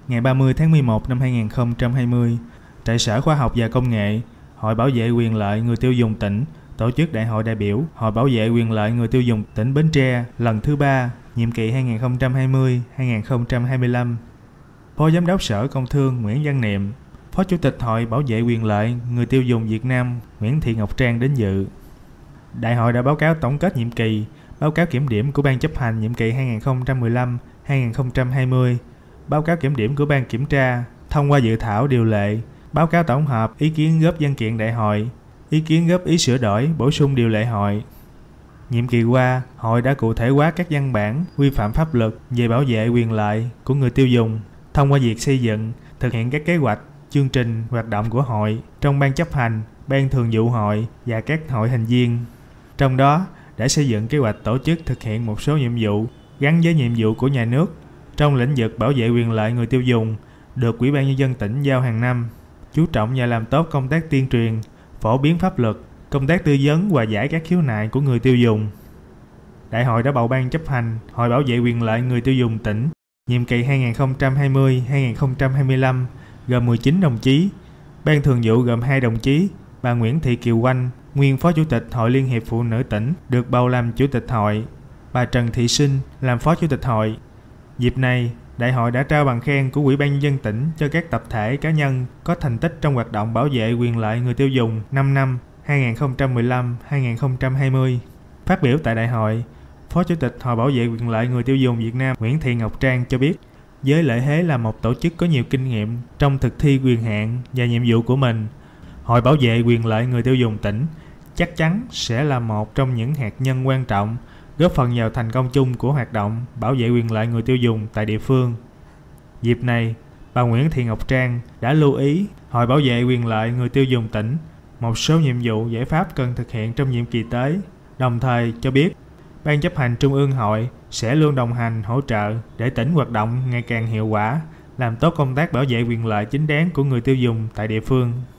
Ngày 30 tháng 11 năm 2020, tại Sở Khoa học và Công nghệ, Hội Bảo vệ quyền lợi người tiêu dùng tỉnh tổ chức Đại hội đại biểu Hội Bảo vệ quyền lợi người tiêu dùng tỉnh Bến Tre lần thứ 3, nhiệm kỳ 2020-2025. Phó Giám đốc Sở Công Thương Nguyễn Văn Niệm, Phó Chủ tịch Hội Bảo vệ quyền lợi người tiêu dùng Việt Nam Nguyễn Thị Ngọc Trang đến dự. Đại hội đã báo cáo tổng kết nhiệm kỳ, báo cáo kiểm điểm của Ban chấp hành nhiệm kỳ 2015-2020, báo cáo kiểm điểm của Ban kiểm tra, thông qua dự thảo điều lệ, báo cáo tổng hợp ý kiến góp văn kiện đại hội, ý kiến góp ý sửa đổi, bổ sung điều lệ hội. Nhiệm kỳ qua, hội đã cụ thể hóa các văn bản quy phạm pháp luật về bảo vệ quyền lợi của người tiêu dùng thông qua việc xây dựng, thực hiện các kế hoạch, chương trình hoạt động của hội trong Ban chấp hành, Ban thường vụ hội và các hội thành viên. Trong đó, đã xây dựng kế hoạch tổ chức thực hiện một số nhiệm vụ gắn với nhiệm vụ của nhà nước trong lĩnh vực bảo vệ quyền lợi người tiêu dùng được Ủy ban Nhân dân tỉnh giao hàng năm, chú trọng và làm tốt công tác tuyên truyền, phổ biến pháp luật, công tác tư vấn và giải các khiếu nại của người tiêu dùng. Đại hội đã bầu Ban chấp hành Hội Bảo vệ quyền lợi người tiêu dùng tỉnh nhiệm kỳ 2020-2025 gồm 19 đồng chí, Ban thường vụ gồm 2 đồng chí, bà Nguyễn Thị Kiều Oanh, nguyên Phó Chủ tịch Hội Liên hiệp Phụ nữ tỉnh được bầu làm Chủ tịch hội, bà Trần Thị Sinh làm Phó Chủ tịch hội. Dịp này, Đại hội đã trao bằng khen của Ủy ban Nhân dân tỉnh cho các tập thể cá nhân có thành tích trong hoạt động bảo vệ quyền lợi người tiêu dùng 5 năm 2015-2020. Phát biểu tại đại hội, Phó Chủ tịch Hội Bảo vệ quyền lợi người tiêu dùng Việt Nam Nguyễn Thị Ngọc Trang cho biết, với lợi thế là một tổ chức có nhiều kinh nghiệm trong thực thi quyền hạn và nhiệm vụ của mình, Hội Bảo vệ quyền lợi người tiêu dùng tỉnh chắc chắn sẽ là một trong những hạt nhân quan trọng góp phần vào thành công chung của hoạt động bảo vệ quyền lợi người tiêu dùng tại địa phương. Dịp này, bà Nguyễn Thị Ngọc Trang đã lưu ý Hội Bảo vệ quyền lợi người tiêu dùng tỉnh một số nhiệm vụ giải pháp cần thực hiện trong nhiệm kỳ tới, đồng thời cho biết Ban chấp hành Trung ương hội sẽ luôn đồng hành hỗ trợ để tỉnh hoạt động ngày càng hiệu quả, làm tốt công tác bảo vệ quyền lợi chính đáng của người tiêu dùng tại địa phương.